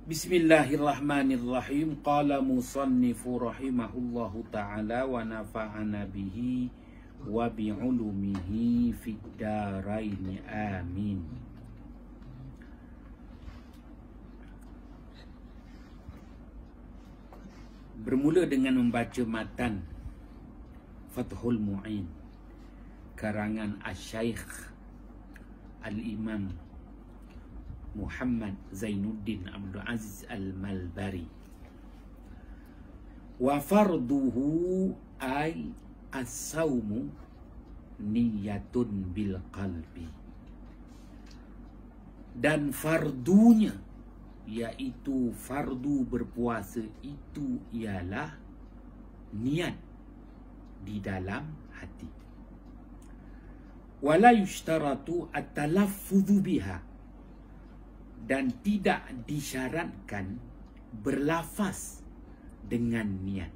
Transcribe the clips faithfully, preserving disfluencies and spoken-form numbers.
Bismillahirrahmanirrahim. Qala musannifu rahimahullahu ta'ala wa nafa'ana bihi wa bi'ulumihi fid daraini amin. Bermula dengan membaca matan Fathul Mu'in karangan Asy-Syaikh Al-Imam Muhammad Zainuddin Abdul Aziz Al-Malbari. Wa farduhu ay as-sawmu niyatun bil qalbi. Dan fardunya, yaitu fardu berpuasa itu ialah niat di dalam hati. Wala yushtaratu at-talaffudhu biha, dan tidak disyaratkan berlafaz dengan niat.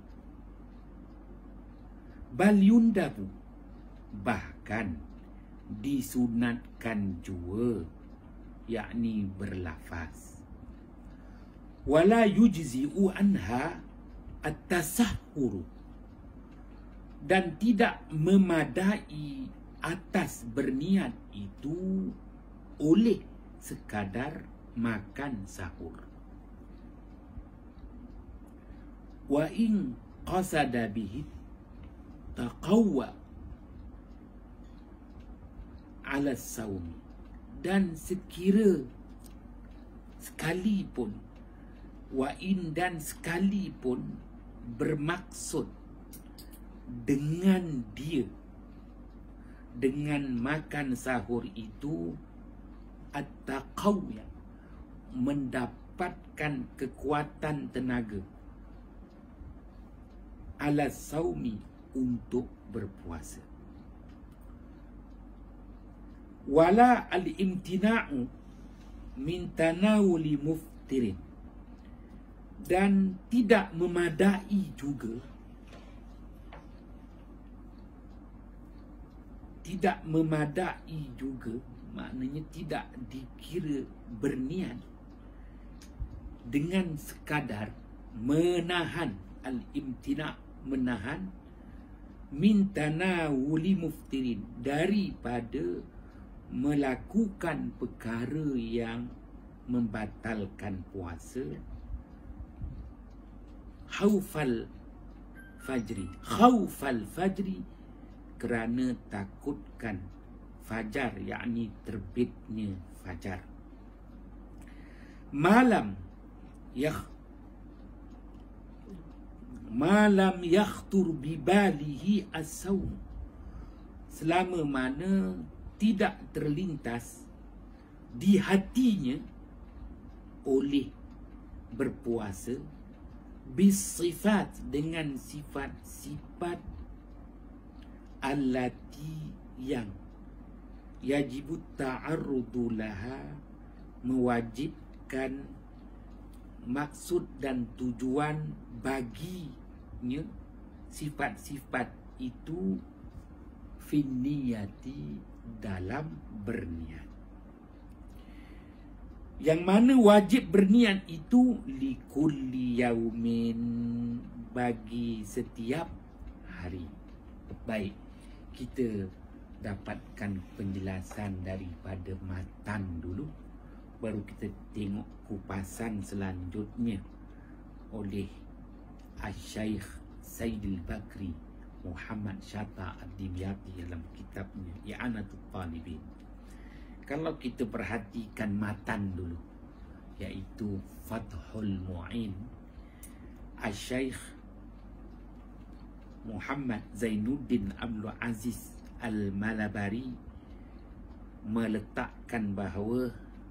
Bal yundabu, bahkan disunatkan jua, yakni berlafaz. Wala yujzi'u anha at-tasahhur, dan tidak memadai atas berniat itu oleh sekadar makan sahur. Wa in qasada bihi taqawwa ala saumi, dan sekira sekalipun, wa in dan sekalipun bermaksud dengan dia, dengan makan sahur itu at-taqawwa, mendapatkan kekuatan tenaga, ala saumi, untuk berpuasa. Wala al-imtina'u min tanawuli muftirin, dan tidak memadai juga, tidak memadai juga maknanya tidak dikira berniat dengan sekadar menahan, al-imtina', menahan, min tanawuli muftirin, daripada melakukan perkara yang membatalkan puasa, khaufal fajri, khaufal fajri, kerana takutkan fajar, yakni terbitnya fajar. Malam yakh malam yakhtur bibalihi as-sawm, selama mana tidak terlintas di hatinya oleh berpuasa, bisifat, dengan sifat-sifat allati yang yajibut ta'arrudu laha, mewajibkan maksud dan tujuan baginya sifat-sifat itu, finniyati, dalam berniat. Yang mana wajib berniat itu likulli yaumin, bagi setiap hari. Baik, kita dapatkan penjelasan daripada matan dulu, baru kita tengok kupasan selanjutnya oleh Asy-Syaikh Saidil Bakri Muhammad Syata Ad-Dimyati dalam kitabnya I'anatul Talibin. Kalau kita perhatikan matan dulu, yaitu Fathul Mu'in, Asy-Syaikh Muhammad Zainuddin Abdul Aziz Al-Malbari meletakkan bahawa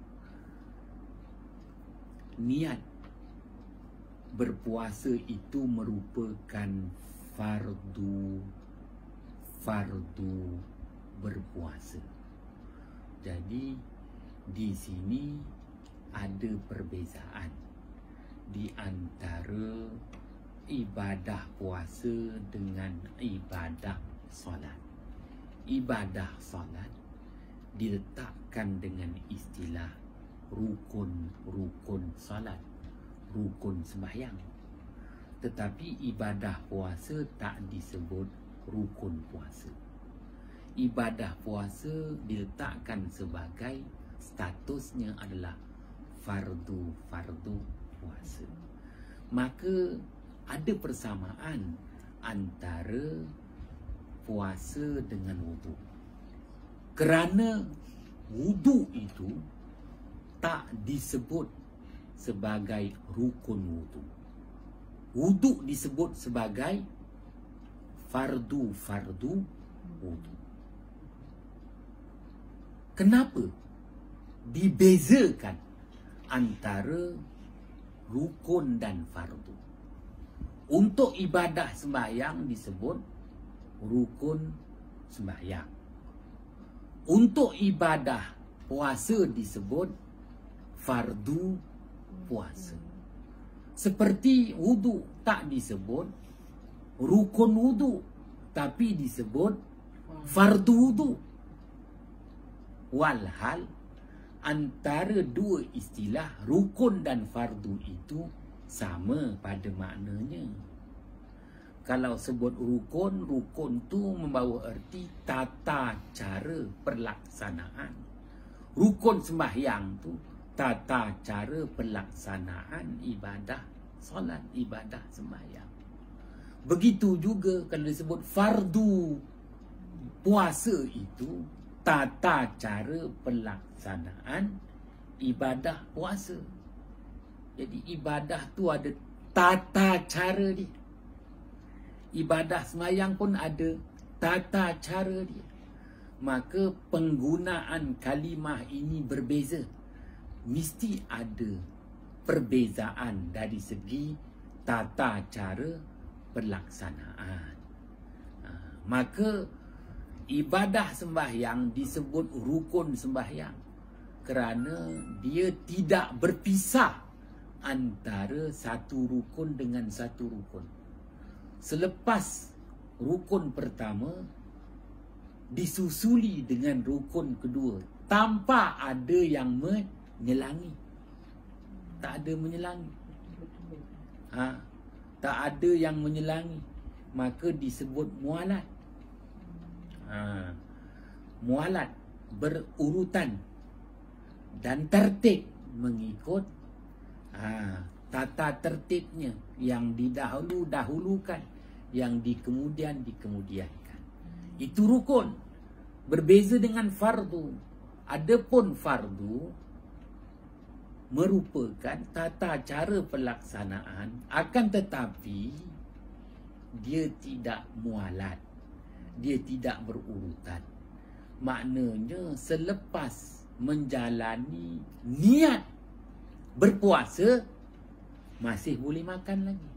niat berpuasa itu merupakan fardu fardu berpuasa. Jadi di sini ada perbezaan di antara ibadah puasa dengan ibadah solat. Ibadah solat diletakkan dengan istilah rukun-rukun salat. rukun sembahyang. Tetapi ibadah puasa tak disebut rukun puasa. Ibadah puasa diletakkan sebagai statusnya adalah fardu-fardu puasa. Maka ada persamaan antara puasa dengan wuduk. Kerana wuduk itu tak disebut sebagai rukun wuduk. Wuduk disebut sebagai fardu-fardu wuduk. Kenapa dibezakan antara rukun dan fardu? Untuk ibadah sembahyang disebut rukun sembahyang. Untuk ibadah puasa disebut fardu puasa. Seperti wuduk tak disebut rukun wuduk, tapi disebut fardu wuduk. Walhal antara dua istilah rukun dan fardu itu sama pada maknanya. Kalau sebut rukun, rukun tu membawa erti tata cara pelaksanaan. Rukun sembahyang tu tata cara pelaksanaan ibadah solat, ibadah sembahyang. Begitu juga kalau disebut fardu puasa itu tata cara pelaksanaan ibadah puasa. Jadi ibadah tu ada tata cara dia. Ibadah sembahyang pun ada tata cara dia. Maka penggunaan kalimah ini berbeza. Mesti ada perbezaan dari segi tata cara pelaksanaan. Ha, maka ibadah sembahyang disebut rukun sembahyang kerana dia tidak berpisah antara satu rukun dengan satu rukun. Selepas rukun pertama disusuli dengan rukun kedua tanpa ada yang menyelangi. Tak ada menyelangi. Ha, tak ada yang menyelangi, maka disebut mualat. Ha, mualat berurutan dan tertib mengikut ha, tata tertibnya, yang didahulu-dahulukan, yang dikemudian dikemudiankan. Itu rukun. Berbeza dengan fardu. Adapun fardu merupakan tata cara pelaksanaan, akan tetapi dia tidak mualat, dia tidak berurutan. Maknanya selepas menjalani niat berpuasa masih boleh makan lagi.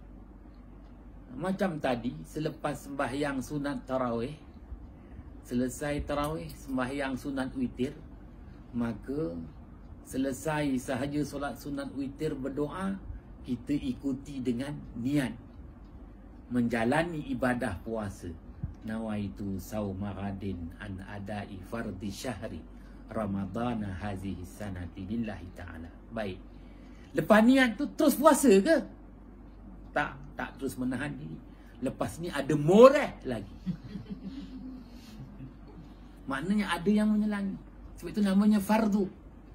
Macam tadi, selepas sembahyang sunat tarawih, selesai tarawih, sembahyang sunat witir, maka selesai sahaja solat sunat witir berdoa, kita ikuti dengan niat menjalani ibadah puasa. Nawaitu sauma ghadin an adai fardhi syahri ramadana hazihi sanati lillahi ta'ala. Baik. Lepas niat tu terus puasa ke? Tak, tak terus menahan diri. Lepas ni ada moreh lagi. Maknanya ada yang menyelangi. Sebab itu namanya fardu.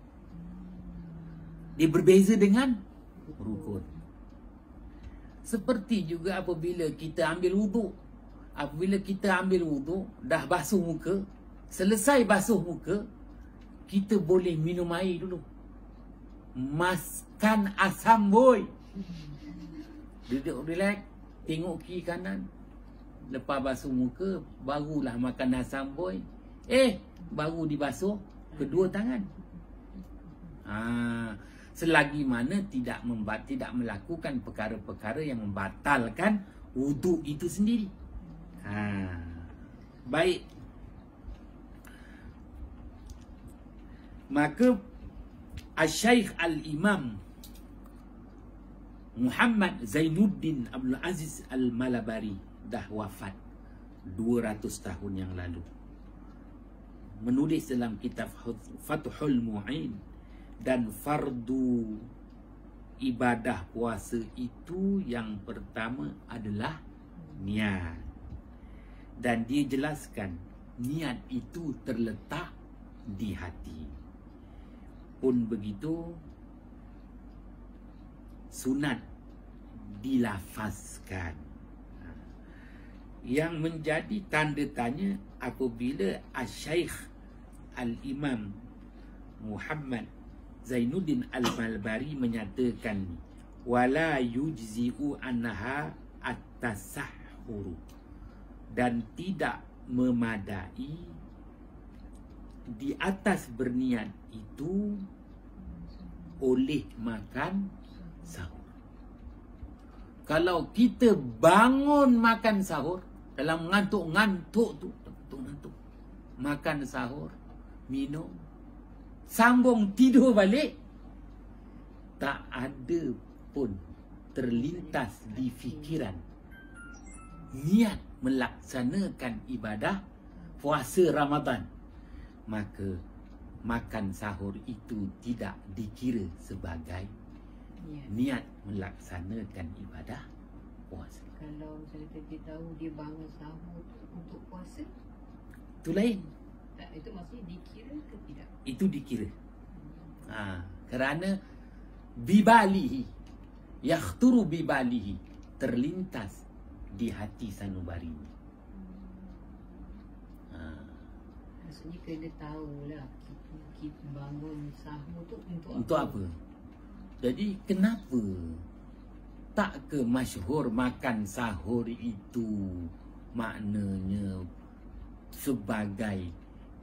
Dia berbeza dengan rukun. Seperti juga apabila kita ambil wuduk. Apabila kita ambil wuduk, dah basuh muka, selesai basuh muka, kita boleh minum air dulu. Maskan asam boy. Duduk relax, tengok kiri kanan. Lepas basuh muka, barulah makan asam boy. Eh, baru dibasuh kedua tangan. Ah, selagi mana tidak membat, tidak melakukan perkara-perkara yang membatalkan wuduk itu sendiri. Ha, baik. Maka Al-Syaikh Al-Imam Muhammad Zainuddin Abdul Aziz Al-Malabari dah wafat dua ratus tahun yang lalu. Menulis dalam kitab Fathul Mu'in dan fardu ibadah puasa itu yang pertama adalah niat. Dan dia jelaskan niat itu terletak di hati. Pun begitu, sunat dilafazkan. Yang menjadi tanda tanya apabila Asy-Syaikh Al-Imam Muhammad Zainuddin Al-Malbari menyatakan wala yujzi'u anha at-tasahhur, dan tidak memadai di atas berniat itu oleh makan sahur. Kalau kita bangun makan sahur dalam ngantuk-ngantuk tu, ngantuk, makan sahur, minum, sambung tidur balik, tak ada pun terlintas di fikiran niat melaksanakan ibadah puasa Ramadan, maka makan sahur itu tidak dikira sebagai ya. niat melaksanakan ibadah puasa. Kalau misalnya kita tahu dia bangun sahur untuk puasa, itu lain. Tak, itu maksudnya dikira ke tidak? Itu dikira. Ha, kerana bibalihi, yakhturu bibalihi, terlintas di hati sanubarinya. Ha. Maksudnya kena tahulah kita, kita bangun sahur tu untuk, untuk apa? apa? Jadi kenapa tak ke masyhur makan sahur itu maknanya sebagai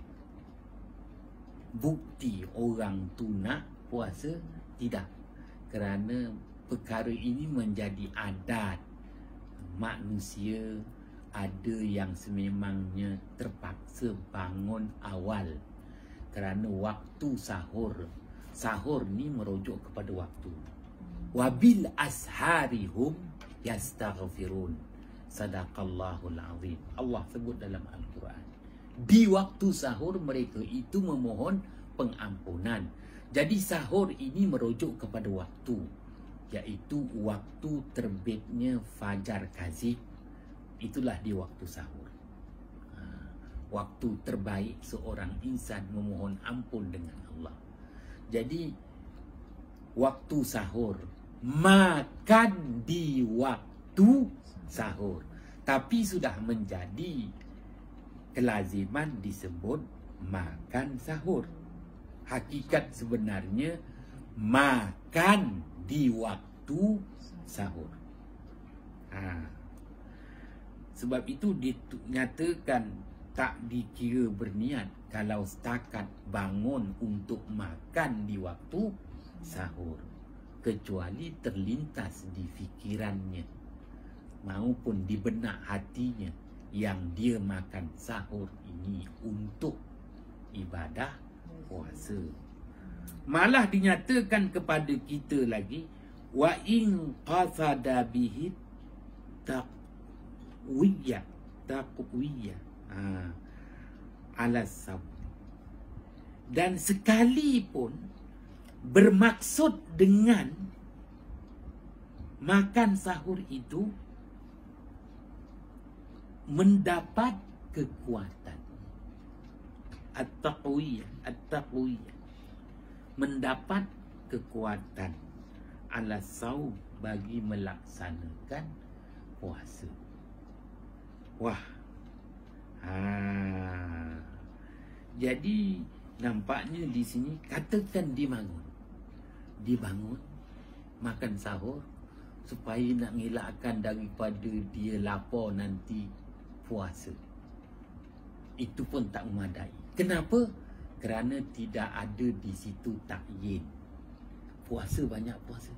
bukti orang tu nak puasa? Tidak. Kerana perkara ini menjadi adat manusia. Ada yang sememangnya terpaksa bangun awal kerana waktu sahur. Sahur ni merujuk kepada waktu. Wabil asharihum yastaghfirun. Sadaqallahul azim. Allah sebut dalam Al-Quran. Di waktu sahur mereka itu memohon pengampunan. Jadi sahur ini merujuk kepada waktu, iaitu waktu terbitnya fajar kazib. Itulah di waktu sahur. Ha, waktu terbaik seorang insan memohon ampun dengan Allah. Jadi waktu sahur, makan di waktu sahur, tapi sudah menjadi kelaziman disebut makan sahur. Hakikat sebenarnya makan di waktu sahur. Ha. Sebab itu dinyatakan tak dikira berniat kalau setakat bangun untuk makan di waktu sahur, kecuali terlintas di fikirannya maupun di benak hatinya yang dia makan sahur ini untuk ibadah puasa. Malah dinyatakan kepada kita lagi, wa in qasada bihi taqwiyah taqwiyah ha, ala sab, dan sekalipun bermaksud dengan makan sahur itu mendapat kekuatan, at-taqwiyah at-taqwiyah, mendapat kekuatan ala saum, bagi melaksanakan puasa. Wah. Ha. Jadi nampaknya di sini katakan dibangun. Dibangun makan sahur supaya nak ngelakkan daripada dia lapar nanti puasa. Itu pun tak memadai. Kenapa? Kerana tidak ada di situ takyin. Puasa banyak puasa.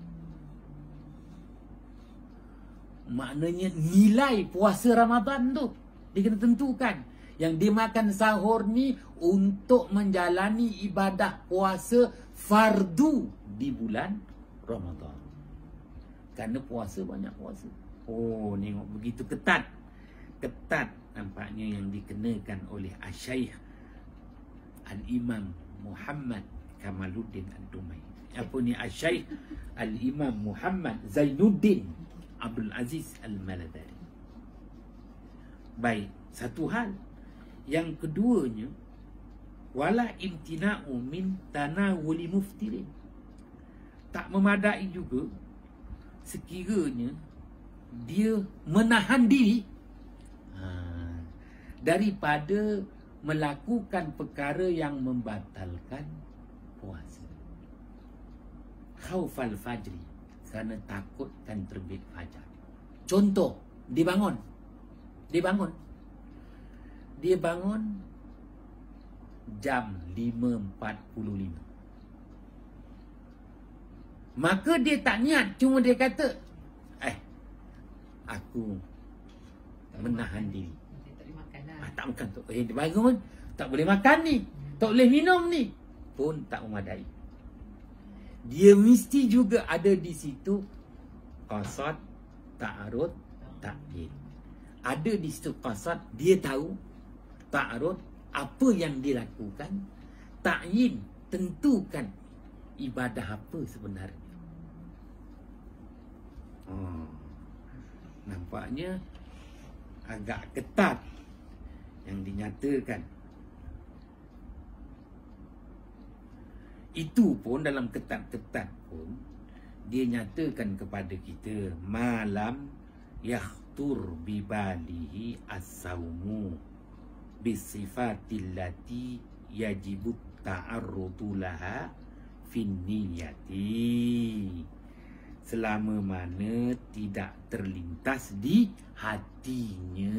Maknanya nilai puasa Ramadan tu dia kena tentukan. Yang dia makan sahur ni untuk menjalani ibadah puasa fardu di bulan Ramadan. Kerana puasa banyak puasa. Oh, tengok begitu ketat. Ketat nampaknya yang dikenakan oleh Asy-Syaikh Al-Imam Muhammad Kamaluddin Ad-Dumairi. Apa ni Asy-Syaikh Al-Imam Muhammad Zainuddin Abdul Aziz Al-Maladhari. Baik, satu hal. Yang keduanya, wala imtina'u min tanawuli muftirin. Tak memadai juga sekiranya dia menahan diri ha, daripada melakukan perkara yang membatalkan puasa. Khaufal fajri, kerana takutkan terbit fajar. Contoh, dia bangun. Dia bangun. Dia bangun jam lima empat puluh lima. Maka dia tak niat, cuma dia kata, eh, aku menahan diri. Dia tak boleh makan lah. Ah, tak makan tu. Eh, dia bangun, tak boleh makan ni, tak boleh minum ni, pun tak memadai. Dia mesti juga ada di situ qasad, ta'arud, ta'yin. Ada di situ qasad, dia tahu, ta'arud, apa yang dia lakukan, ta'yin, tentukan ibadah apa sebenarnya. Oh, nampaknya agak ketat yang dinyatakan. Itu pun dalam ketat-ketat pun dia nyatakan kepada kita, malam yakhtur bibalihi as-saumu bisifatillati yajibut ta'arrudu laha fin niyati, selama mana tidak terlintas di hatinya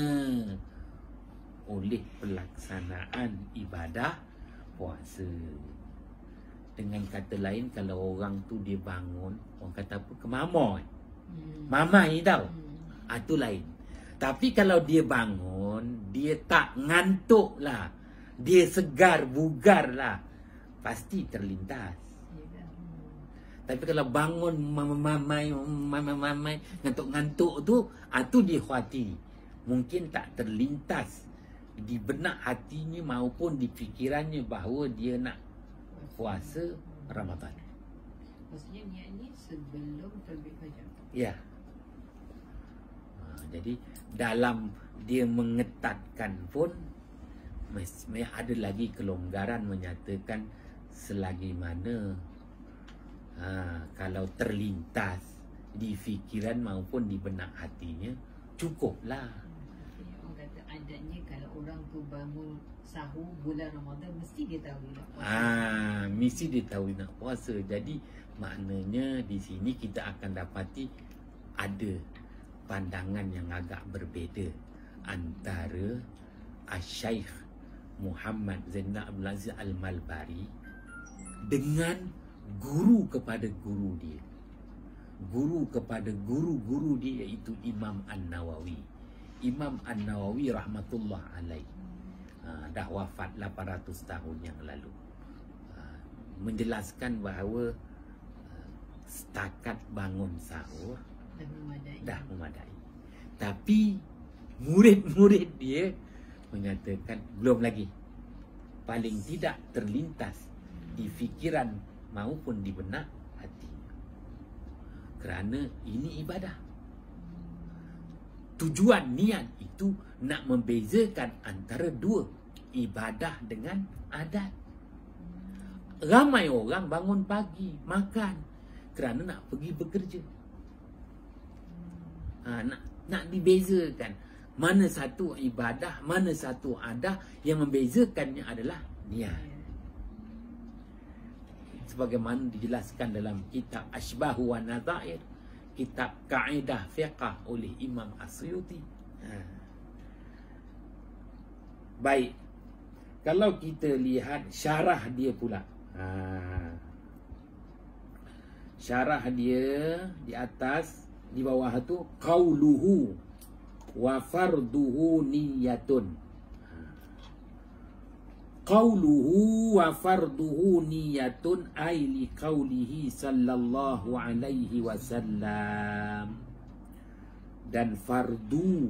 oleh pelaksanaan ibadah puasa. Dengan kata lain, kalau orang tu dia bangun, orang kata apa, kemamoy, hmm. mamai tau, hmm. ah, tu lain. Tapi kalau dia bangun, dia tak ngantuk lah, dia segar, bugar lah, pasti terlintas. Tapi kalau bangun mamai, mamai, ngantuk-ngantuk tu, ah, tu dia khawatir. Mungkin tak terlintas di benak hatinya maupun di fikirannya bahawa dia nak puasa Ramadan. Maksudnya niat ni sebelum terbit fajar. Ya. Ha, jadi dalam dia mengetatkan pun ada lagi kelonggaran menyatakan selagi mana ha, kalau terlintas di fikiran maupun di benak hatinya, cukuplah. Orang kata adatnya kalau orang tu bangun sahur bulan Ramadan, mesti dia tahu nak puasa. Ah, mesti dia tahu nak puasa. Jadi maknanya di sini kita akan dapati ada pandangan yang agak berbeza antara Asy-Syaikh Muhammad Zainal Abdul Aziz Al-Malbari dengan guru kepada guru dia. Guru kepada guru-guru dia, iaitu Imam An-Nawawi. Imam An-Nawawi rahmatullah alaih. Uh, dah wafat lapan ratus tahun yang lalu, uh, menjelaskan bahawa uh, setakat bangun sahur dah memadai. dah memadai. Tapi murid-murid dia menyatakan belum lagi. Paling tidak terlintas di fikiran maupun di benak hati. Kerana ini ibadah. Tujuan niat itu nak membezakan antara dua, ibadah dengan adat. Ramai orang bangun pagi makan kerana nak pergi bekerja. Ha, nak nak dibezakan mana satu ibadah, mana satu adat. Yang membezakannya adalah niat. Sebagaimana dijelaskan dalam kitab Ashbahu wa Nadhair, kitab Kaedah Fiqh oleh Imam As-Suyuti. Ha. Baik, kalau kita lihat syarah dia pula. Ha. Syarah dia di atas, di bawah tu, qauluhu wa farduhu niyatun. Qauluhu wa farduhu niyatun ay li qaulihi sallallahu alaihi wasallam. Dan fardu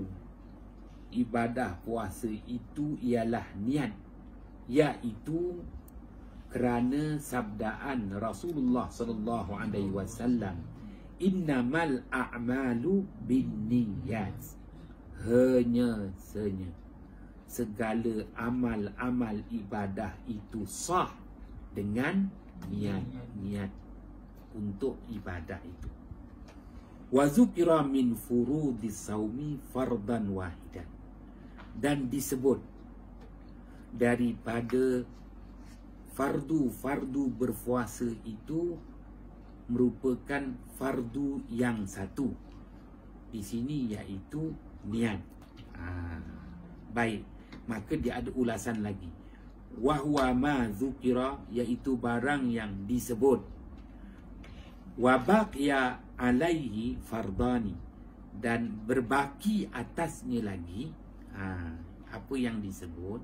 ibadah puasa itu ialah niat, iaitu kerana sabdaan Rasulullah sallallahu alaihi wasallam, innamal a'malu binniyat, hanya senya segala amal-amal ibadah itu sah dengan niat-niat untuk ibadah itu. Wa zukira min furudis saumi fardan wahidan, dan disebut daripada fardu-fardu berpuasa itu merupakan fardu yang satu di sini, iaitu niat. Ha, baik, maka dia ada ulasan lagi. Wahwa ma zukira, iaitu barang yang disebut. Wa baqiya alaihi fardani, dan berbaki atasnya lagi ha, apa yang disebut,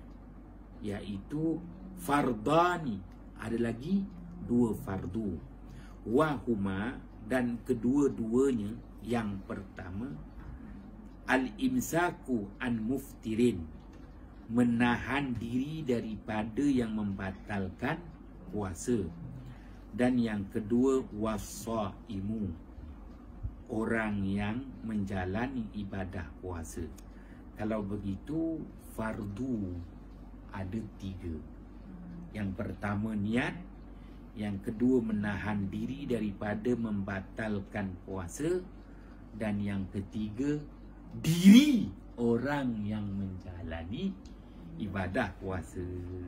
iaitu fardani, ada lagi dua fardu. Wahuma, dan kedua-duanya, yang pertama al-imsaku an muftirin, menahan diri daripada yang membatalkan puasa. Dan yang kedua wasaimu, orang yang menjalani ibadah puasa. Kalau begitu fardu ada tiga. Yang pertama niat, yang kedua menahan diri daripada membatalkan puasa, dan yang ketiga diri orang yang menjalani ibadah puasa.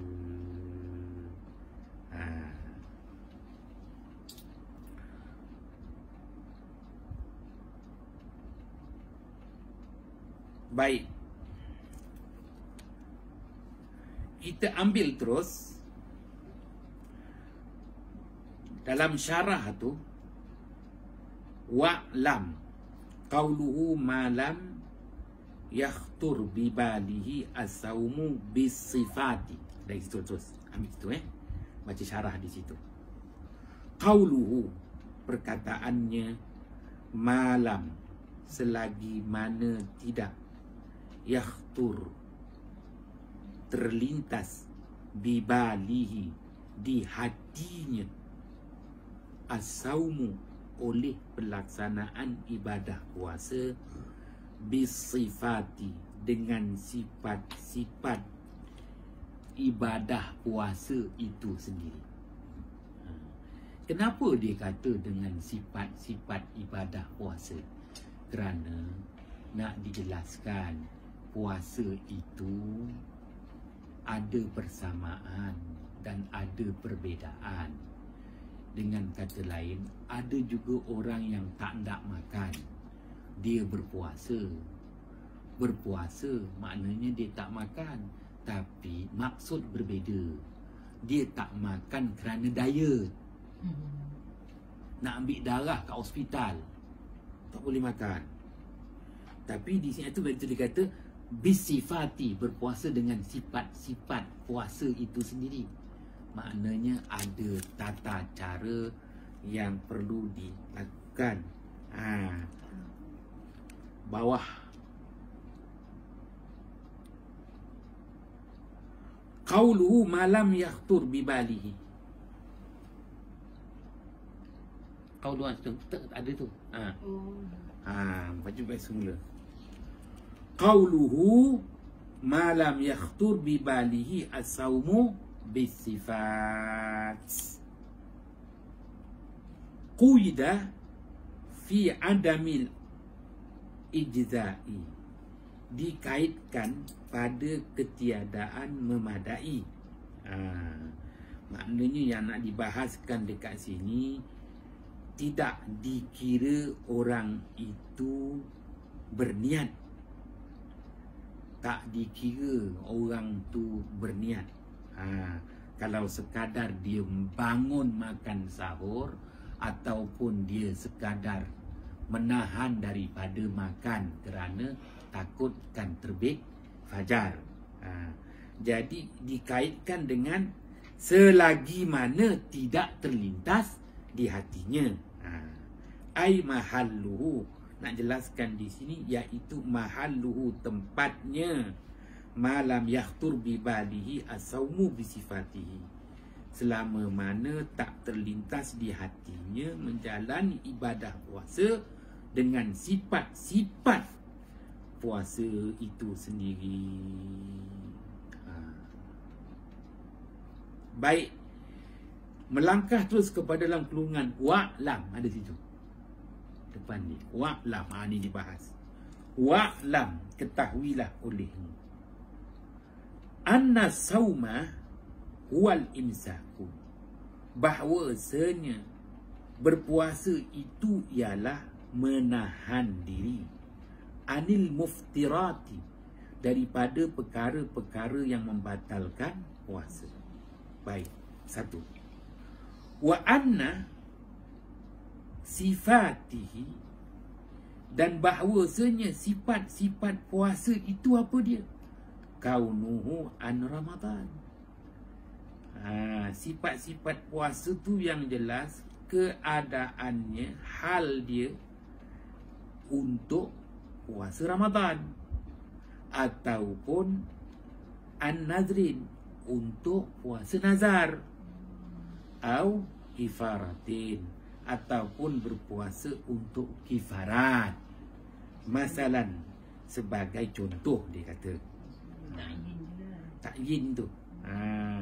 Ha. Baik, kita ambil terus dalam syarah tu, wa'lam qauluhu malam yakhtur bibalihi as-saumu bisifati. Dari situ terus ambil situ eh baca syarah di situ. Qauluhu, perkataannya, malam, selagi mana tidak, yakhtur, terlintas, bibalihi, di hatinya, as-saumu, oleh pelaksanaan ibadah puasa, bisifati, dengan sifat-sifat ibadah puasa itu sendiri. Kenapa dia kata dengan sifat-sifat ibadah puasa? Kerana nak dijelaskan puasa itu ada persamaan dan ada perbezaan. Dengan kata lain, ada juga orang yang tak nak makan, dia berpuasa. Berpuasa maknanya dia tak makan, tapi maksud berbeza. Dia tak makan kerana daya, nak ambil darah kat hospital, tak boleh makan. Tapi di sini tu betul dia kata bisifati, berpuasa dengan sifat-sifat puasa itu sendiri. Maknanya ada tata cara yang perlu dilakukan. Ha. Bawah, qauluhu malam yakhtur bibalihi. Qauluhu tu ada tu. Ha. Ha, baca baik semula. Qauluhu malam yakhtur bibalihi as-saumu bisifat. Quyida fi adamil ijza'i, dikaitkan pada ketiadaan memadai. Ha, maknanya yang nak dibahaskan dekat sini, tidak dikira orang itu berniat, tak dikira orang tu berniat. Ha, kalau sekadar dia bangun makan sahur, ataupun dia sekadar menahan daripada makan kerana takutkan terbit fajar. Ha, jadi dikaitkan dengan selagi mana tidak terlintas di hatinya. Ha, ai mahalluhu, nak jelaskan di sini, iaitu mahalluhu, tempatnya, malam yakhtur bibalihi as-saumu bisifatihi, selama mana tak terlintas di hatinya menjalani ibadah puasa dengan sifat-sifat puasa itu sendiri. Ha. Baik, melangkah terus kepada dalam kurungan wa'lam, ada situ depan ni, wa'lam, ha, ni dibahas. Wa'lam, ketahuilah olehmu, anna sauma huwal imsaku, bahawasanya berpuasa itu ialah menahan diri, anil muftirati, daripada perkara-perkara yang membatalkan puasa. Baik, satu. Wa anna sifatihi, dan bahawasanya sifat-sifat puasa itu apa dia? Kaunuhu an Ramadan. Ha, sifat-sifat puasa tu yang jelas keadaannya, hal dia untuk puasa Ramadan, ataupun an-nazrin, untuk puasa nazar, au kifaratin, ataupun berpuasa untuk kifarat. Masalan, sebagai contoh dia kata Takyin juga. takyin tu. Ha.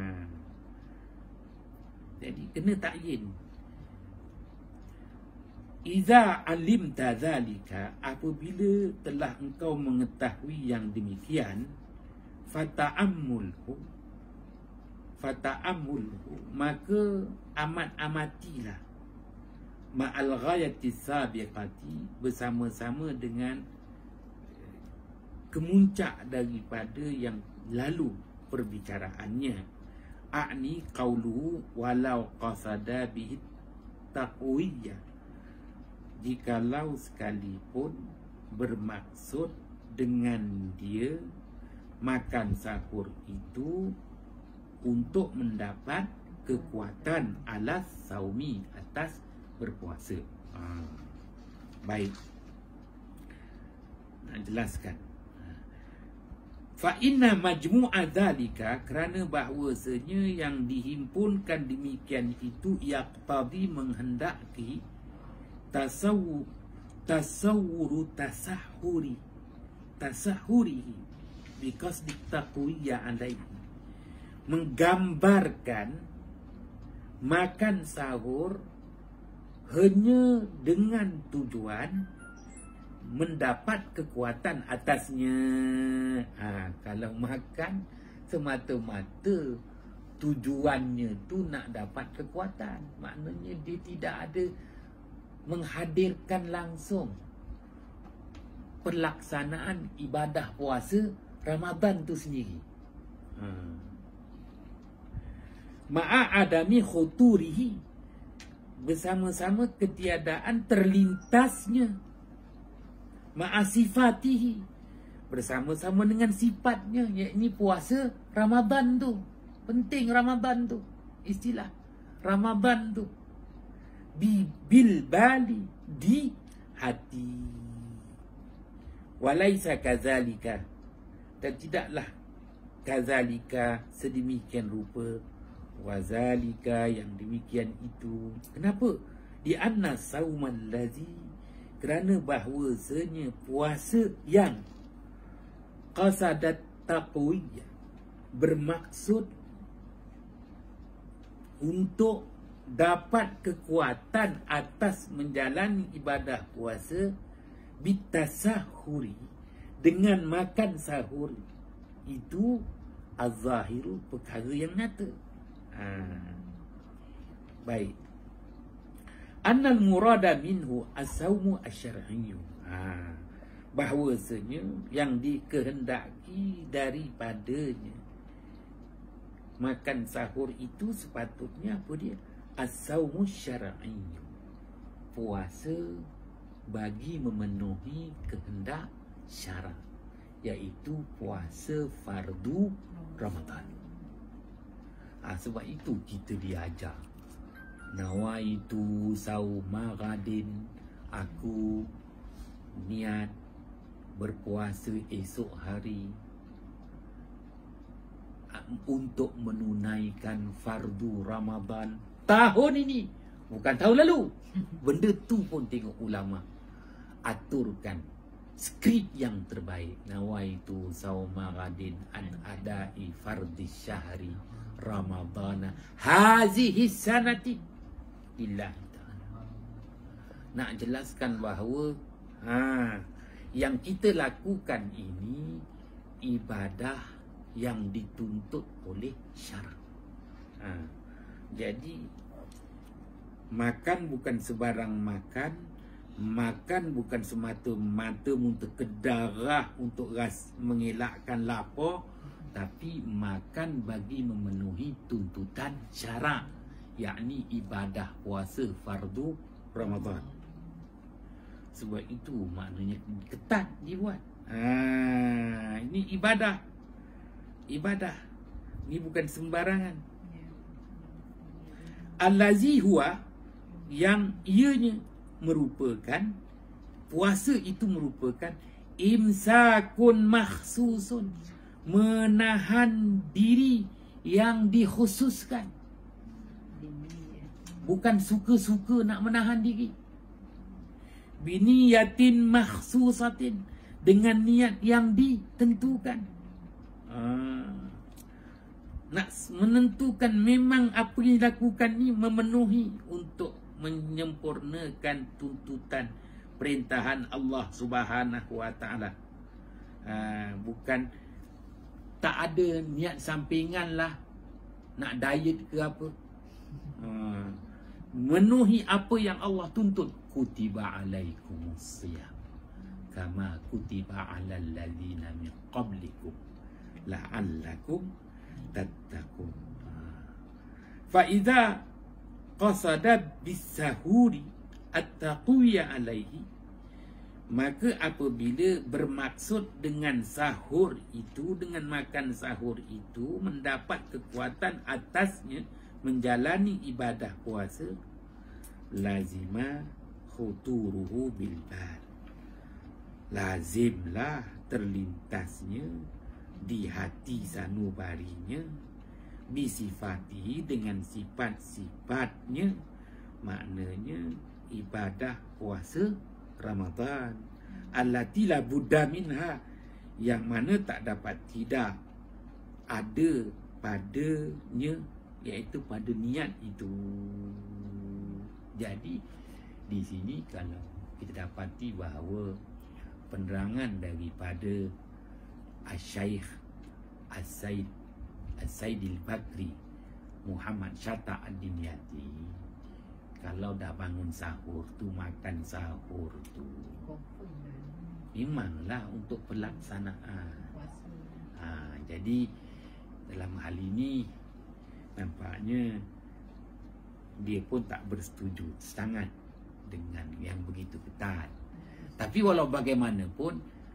Jadi kena takyin. Iza alimta zalika, apabila telah engkau mengetahui yang demikian, fata'ammulhu, fata'ammulhu, maka amat-amatilah, ma'al ghayati sabiqati, bersama-sama dengan kemuncak daripada yang lalu perbicaraannya. A'ni qawluhu walau qasada bihi taqwiyah, jikalau sekalipun bermaksud dengan dia makan sahur itu untuk mendapat kekuatan alas saumi, atas berpuasa. Ha. Baik, nak jelaskan. Fa inna majmu'a dzalika, kerana bahawasanya yang dihimpunkan demikian itu yaqtadi, menghendaki tasawwur tasawwuru tasahhuri tasahhurihi biqasdi taqwiyya alaihi, menggambarkan makan sahur hanya dengan tujuan mendapat kekuatan atasnya. Ha, kalau makan semata-mata tujuannya tu nak dapat kekuatan, maknanya dia tidak ada menghadirkan langsung pelaksanaan ibadah puasa Ramadan tu sendiri. Ha. Ma'a adami khuturihi, bersama-sama ketiadaan terlintasnya, ma'asifatihi, bersama-sama dengan sifatnya, yakni puasa Ramadan tu. Penting Ramadan tu, istilah Ramadan tu, bil bali, di hati. Walaisa kazalika, dan tidaklah kazalika, sedemikian rupa, wazalika, yang demikian itu. Kenapa? Di anna sauman lazi, kerana bahawasanya puasa yang qasadat taqwiyah, bermaksud untuk dapat kekuatan atas menjalani ibadah puasa, bitasahuri, dengan makan sahur itu, az-zahiru, perkara yang nyata. Ha. Baik. Annal murada minhu as-saumu asy-syar'iyyu. Ha. Bahawasanya yang dikehendaki daripadanya makan sahur itu sepatutnya apa dia? As-saumu syar'iyyu, puasa bagi memenuhi kehendak syarak, iaitu puasa fardu Ramadan. Ha, sebab itu kita diajar, nawaitu sauma ghadin, aku niat berpuasa esok hari. untuk menunaikan fardu Ramadan tahun ini, bukan tahun lalu. Benda tu pun tengok ulama aturkan skrip yang terbaik. Nawaitu sauma ghadin an adai fardhi syahri Ramadana hazihi sanati lillahi ta'ala. Nak jelaskan bahawa ha, yang kita lakukan ini ibadah yang dituntut oleh syarak. Ha, jadi makan bukan sebarang makan. Makan bukan semata-mata untuk kedarah, untuk ras mengelakkan lapar, tapi makan bagi memenuhi tuntutan syarak, yakni ibadah puasa fardu Ramadan. Sebab itu maknanya ketat dibuat. Ha, ini ibadah. Ibadah. Ini bukan sembarangan. Allazi huwa, yang ianya merupakan, puasa itu merupakan imsakun makhsusun, menahan diri yang dikhususkan. Bukan suka-suka nak menahan diri. Biniyatin makhsusatin, dengan niat yang ditentukan. Ah. Nak menentukan memang apa yang dilakukan ni memenuhi untuk menyempurnakan tuntutan perintahan Allah Subhanahu wa taala. Ha, bukan tak ada niat sampingan lah, nak diet ke apa. Ha, memenuhi apa yang Allah tuntut. Kutiba alaikumus siyam kama kutiba alal ladzina min qablikum la'allakum tattaqun. Fa idza qasadat bisahuri at-taqwiya alaihi, maka apabila bermaksud dengan sahur itu, dengan makan sahur itu mendapat kekuatan atasnya menjalani ibadah puasa, lazima khuturuhu bil bal, lazimlah terlintasnya di hati sanubarinya, bisifati, dengan sifat-sifatnya, maknanya ibadah puasa Ramadan allati la budda minha, yang mana tak dapat tidak ada padanya, iaitu pada niat itu. Jadi di sini kalau kita dapati bahawa penerangan daripada Asy-Syaikh As-Said As-Saidil Bakri Muhammad Syata Ad-Dimyati, kalau dah bangun sahur tu, makan sahur tu memanglah untuk pelaksanaan. Ha, jadi dalam hal ini nampaknya dia pun tak bersetuju sangat dengan yang begitu ketat. Tapi walau bagaimanapun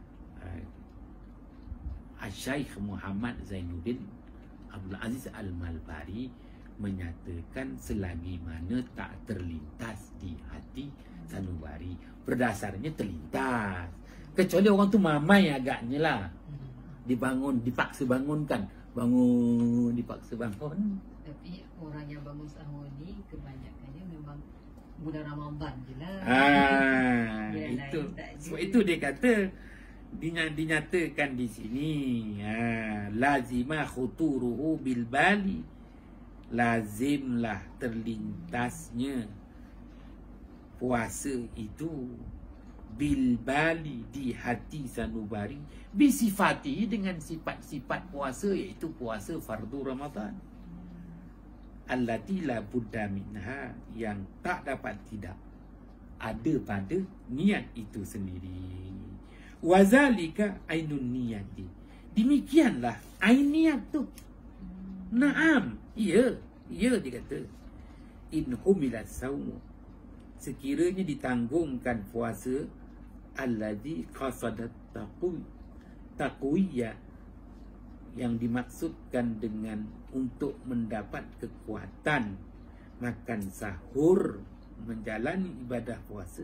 Asy-Syaikh Muhammad Zainuddin Abdul Aziz Al-Malbari menyatakan selagi mana tak terlintas di hati sanubari, berdasarnya terlintas, kecuali orang tu mamai agaknya lah, dibangun, dipaksa bangunkan, bangun, dipaksa bangun. Tapi orang yang bangun sahur ni kebanyakannya memang bulan Ramadan je lah. Ah, itu sebab itu dia kata, dinyatakan di sini, ha, lazima khuturuhu bil bali, lazimlah terlintasnya puasa itu bil bali, di hati sanubari, bisifati, dengan sifat-sifat puasa, iaitu puasa fardu Ramadan allati la budda minha, yang tak dapat tidak ada pada niat itu sendiri. Wazalika ainun niyati, demikianlah ain niat tu. Naam, iya, iya dia kata, in humilat saumu, sekiranya ditanggungkan puasa, alladhi qasadat taqwi, taqwiyah, yang dimaksudkan dengan untuk mendapat kekuatan makan sahur, menjalani ibadah puasa,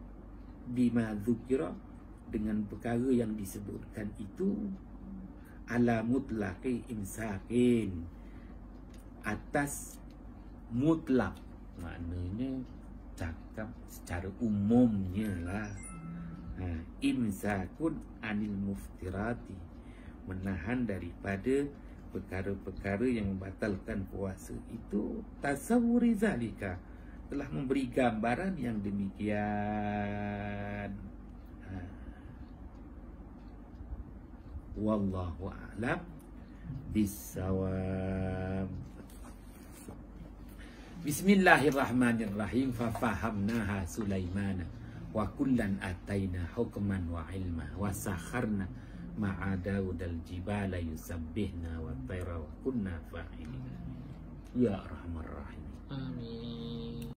bima dzukira, dengan perkara yang disebutkan itu, ala mutlaqi imsakin, atas mutlak, maknanya cakap secara umumnya lah. Ha, imsakun anil muftirati, menahan daripada perkara-perkara yang membatalkan puasa itu. Tasawwuri zalika, telah memberi gambaran yang demikian. Ha. Wallahu a'lam bissawab. Bismillahirrahmanirrahim. Fafahamnaha Sulaimana wa kullan ataina hukman wa ilma wa sakharna ma'a Daudal jibala yusabbihna wa tayra wa kunna fa'ilina. Ya Arhamar Rahim. Amin.